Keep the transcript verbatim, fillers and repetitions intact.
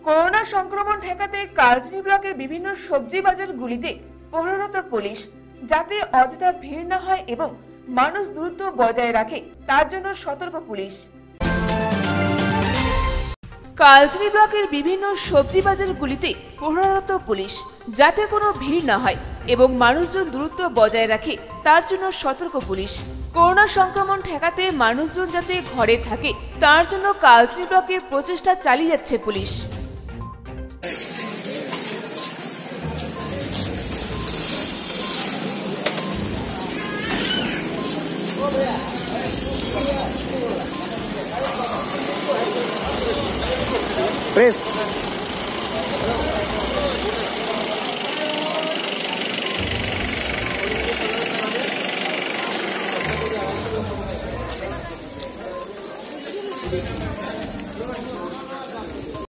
Corona সংক্রমণ ঠেকাতে কালচিনি ব্লকের বিভিন্ন সবজি বাজারগুলিতে প্রহররত পুলিশ, যাতে অযথা ভিড় না হয় এবং মানুষ দূরত্ব বজায় রাখে তার জন্য সতর্ক পুলিশ। কালচিনি ব্লকের বিভিন্ন সবজি বাজারগুলিতে প্রহররত পুলিশ, যাতে কোনো ভিড় না হয় এবং মানুষজন দূরত্ব বজায় রাখে তার জন্য সতর্ক পুলিশ। করোনা সংক্রমণ ঠেকাতে মানুষজন যাতে ঘরে থাকে তার জন্য কালচিনি ব্লকের প্রচেষ্টা চালিয়ে যাচ্ছে পুলিশ। Press Thank you.